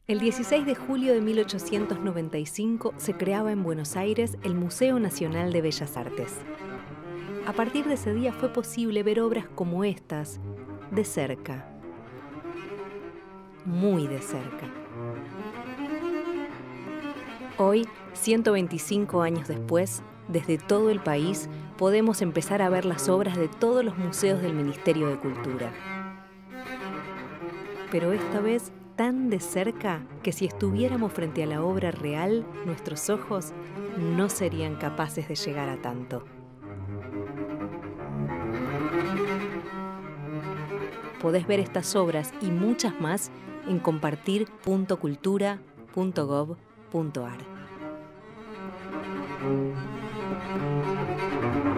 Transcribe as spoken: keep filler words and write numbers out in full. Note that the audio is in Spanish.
El dieciséis de julio de mil ochocientos noventa y cinco se creaba en Buenos Aires el Museo Nacional de Bellas Artes. A partir de ese día fue posible ver obras como estas de cerca, muy de cerca. Hoy, ciento veinticinco años después, desde todo el país podemos empezar a ver las obras de todos los museos del Ministerio de Cultura. Pero esta vez tan de cerca que si estuviéramos frente a la obra real, nuestros ojos no serían capaces de llegar a tanto. Podés ver estas obras y muchas más en compartir punto cultura punto gob punto ar.